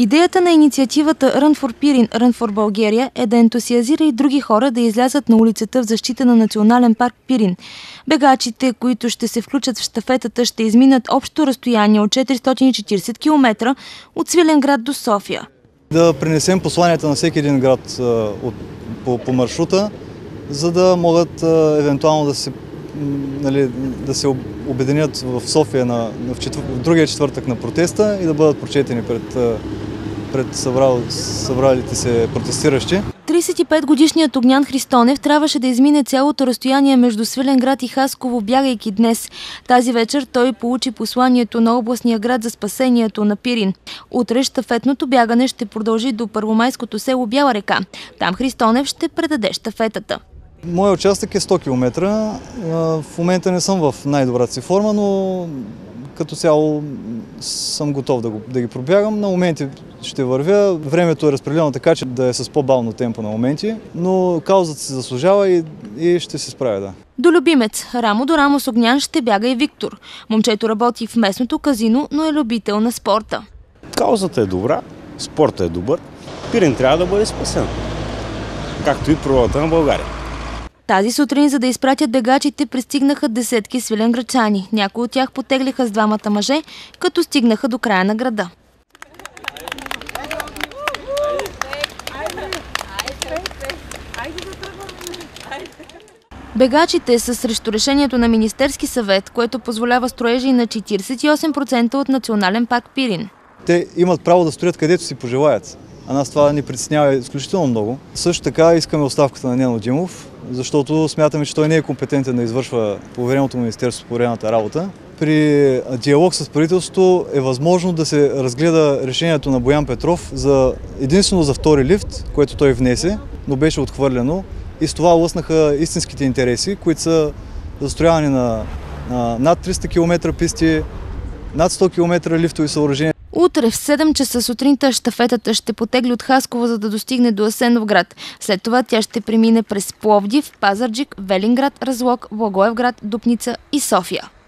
Идеята на инициативата Run for Pirin, Run for Bulgaria е да ентусиазира и други хора да излязат на улицата в защита на национален парк Пирин. Бегачите, които ще се включат в щафетата, ще изминат общо разстояние от 440 км от Свиленград до София. Да пренесем посланията на всеки един град по маршрута, за да могат евентуално да се обединят в София в другия четвъртък на протеста и да бъдат прочетени пред събралите се протестиращи. 35-годишният Огнян Христонев трябваше да измине цялото разстояние между Свиленград и Хасково, бягайки днес. Тази вечер той получи посланието на областния град за спасението на Пирин. Утре щафетното бягане ще продължи до първомайското село Бяла река. Там Христонев ще предаде щафетата. Моят участък е 100 км. В момента не съм в най-добрата си форма, но като цяло съм готов да ги пробягам. На моменти ще вървя. Времето е разпределено така, че да е с по-бавно темпо на моменти, но каузата се заслужава и ще се справя, да. До любимец, рамо до рамо с Огнян, ще бяга и Виктор. Момчето работи в местното казино, но е любител на спорта. Каузата е добра, спортът е добър. Пирин трябва да бъде спасен, както и природата на България. Тази сутрин, за да изпратят бегачите, пристигнаха десетки свиленградчани. Някои от тях потеглиха с двамата мъже, като стигнаха до края на града. Бегачите са срещу решението на Министерски съвет, което позволява строежи на 48% от национален парк Пирин. Те имат право да строят където си пожелаят. А нас това ни притеснява изключително много. Също така искаме оставката на Нено Димов, защото смятаме, че той не е компетентен да извършва повереното министерство по поверената работа. При диалог с правителството е възможно да се разгледа решението на Боян Петров единствено за втори лифт, което той внесе, но беше отхвърлено. И с това лъснаха истинските интереси, които са застрояване на над 300 км писти, над 100 км лифтови съоръжения. Утре в 7 часа сутринта щафетата ще потегли от Хасково, за да достигне до Асеновград. След това тя ще премине през Пловдив, Пазарджик, Велинград, Разлог, Благоевград, Дупница и София.